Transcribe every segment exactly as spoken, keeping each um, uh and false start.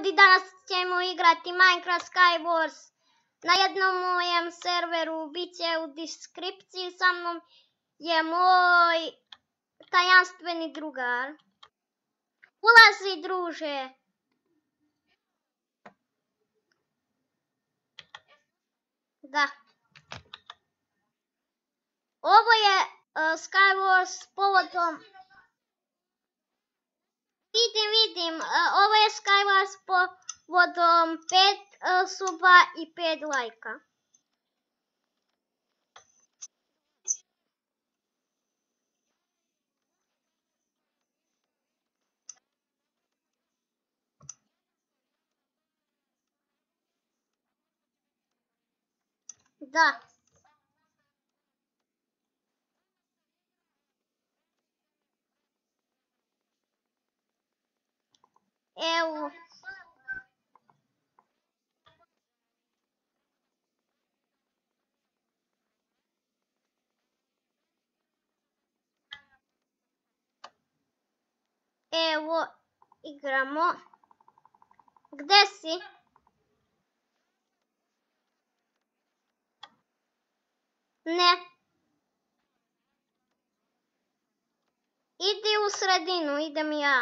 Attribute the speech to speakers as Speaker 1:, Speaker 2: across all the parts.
Speaker 1: ljudi, danas ćemo igrati Minecraft Skywars na jednom mojem serveru, bit će u deskripciji, sa mnom je moj tajanstveni drugar. Ulazi, druže. Da. Ovo je uh, Skywars povodom... Vidim, vidim, uh, ovo je Skywars povodom pet uh, suba i pet lajka. Da. Evo. Evo, igramo. Gde si? Ne. Idi u sredinu, idem ja.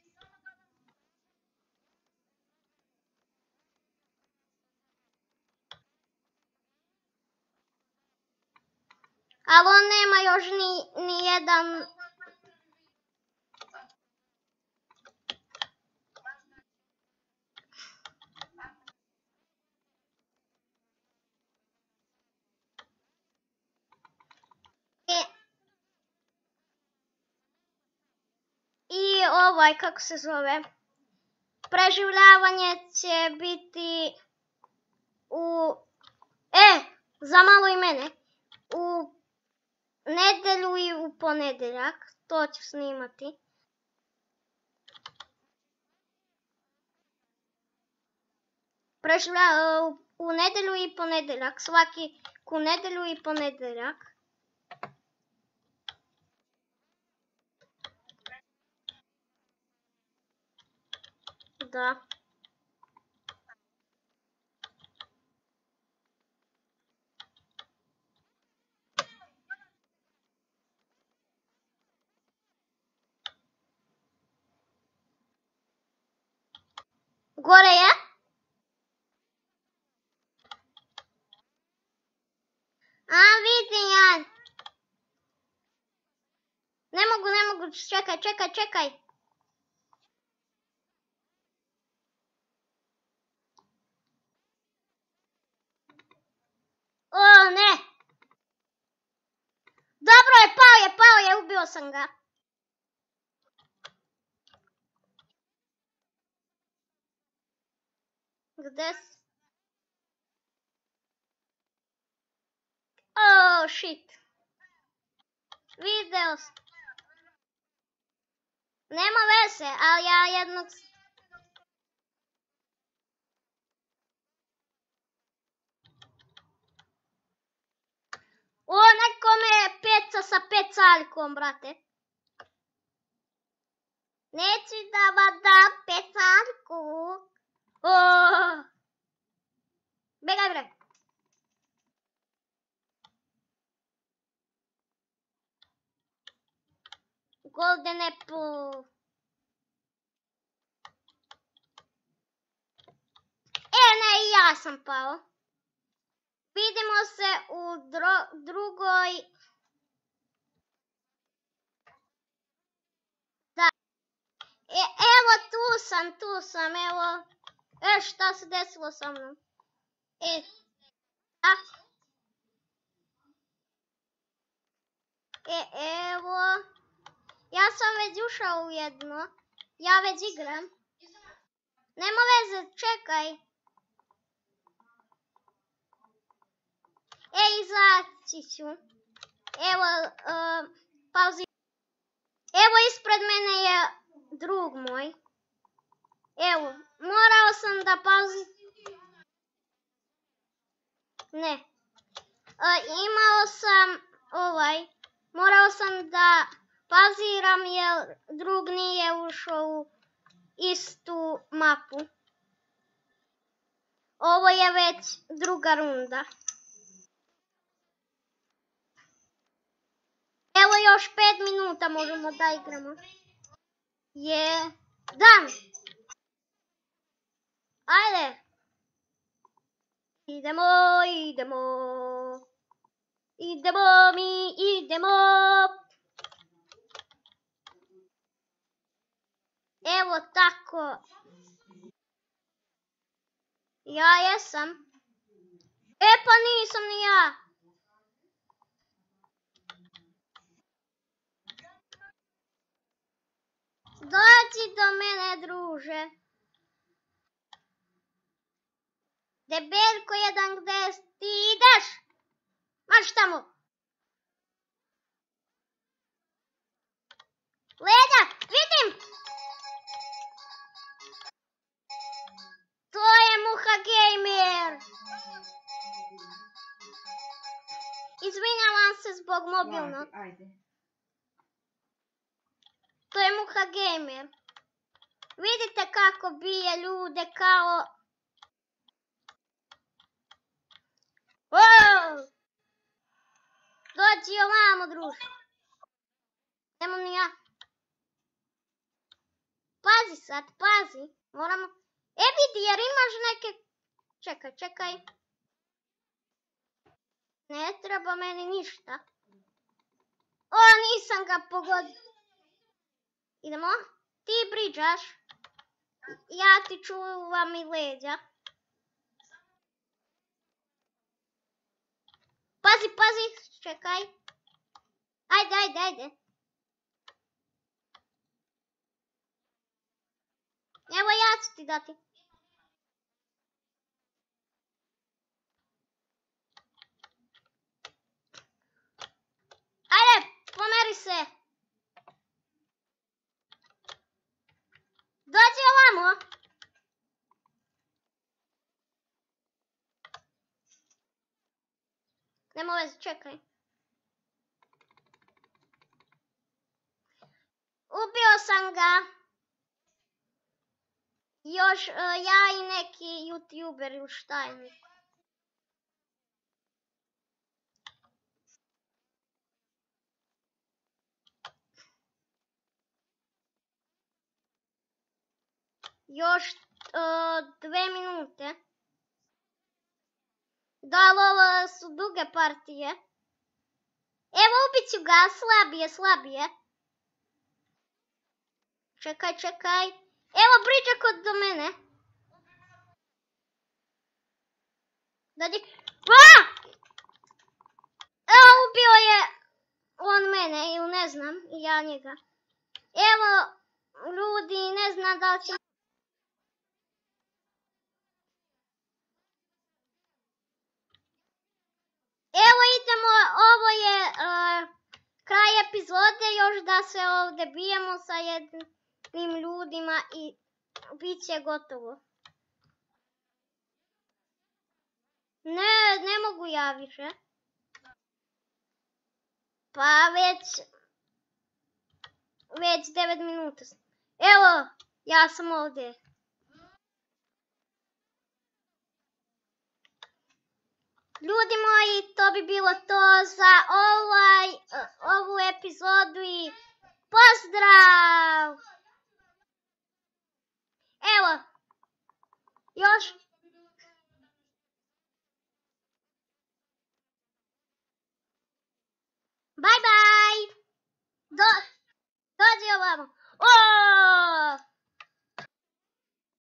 Speaker 1: Ali on nema još ni, ni jedan... I, I ovaj, kako se zove, preživljavanje će biti u... E, za malo i mene. U nedelju i u ponedeljak, to ću snimati. Preživlja, u, u nedelju i ponedeljak, svaki u nedelju i ponedeljak. Da. Gore je? A, vidim ja. Ne mogu, ne mogu, čekaj, čekaj, čekaj. O, ne. Dobro je, pao je, pao je, ubio sam ga. Gde si? Oh, shit. Video sam. Nema veze, ali ja jednog... O, neko me peca sa pecaljkom, brate. Neću da vam dam pecaljku. O, begaj, bre. Golden apple. E, ne, i ja sam pao. Vidimo se u dro, drugoj... Da. E, evo tu sam, tu sam, evo. E, šta se desilo sa mnom? E, a? E, evo. Ja sam već ušao u jedno. Ja već igram. Nema veze, čekaj. E, izaći ću. Evo, uh, pauzi. Evo, ispred mene je drug moj. Evo, morao sam da pauzi. Ne. Uh, imao sam ovaj. Morao sam da pauziram jer drug nije ušao u istu mapu. Ovo je već druga runda. Evo još pet minuta možemo da igramo. Je. Dan! Ajde! Idemo, idemo. Idemo mi, idemo. Evo tako. Ja jesam. E pa nisam ni ja. Dođi do mene, druže. Debeljko jedan, gde ti ideš? Marš tamo. Leđa, vidim. To je Muha Gamer. Izvinjavam se zbog mobilnog. To je Muha Gamer. Vidite kako bije ljude kao... Wow! Dođi ovamo, druže. Nemo ni ja. Pazi sad, pazi. Moramo... E vidi, jer imaš neke... Čekaj, čekaj. Ne treba meni ništa. O, nisam ga pogodio. Idemo. Ti briđaš. Ja ti čuvam i leđa. Pazi, pazi. Čekaj. Ajde, ajde, ajde. Evo ja ću ti dati. Ajde, pomeri se. Dođi ovamo. Nemo veze, čekaj. Ubio sam ga. Još uh, ja i neki YouTuberi u štajniku. Još uh, dve minute. Da, ali ovo su duge partije. Evo ubit ću ga, slabije, slabije. Čekaj, čekaj. Evo briđa kod do mene. Dođi. A! Evo ubio je on mene ili ne znam, i ja njega. Evo ljudi, ne znam da li će... Evo idemo, ovo je uh, kraj epizode, još da se ovdje bijemo sa jednim ljudima i bit će gotovo. Ne, ne mogu ja više. Pa već, već devet minuta. Evo, ja sam ovdje. Ljudi moji, to bi bilo to za ovaj, ovu epizodu i pozdrav! Evo, još... Bye bye! Do, dođi ovamo. Oooo!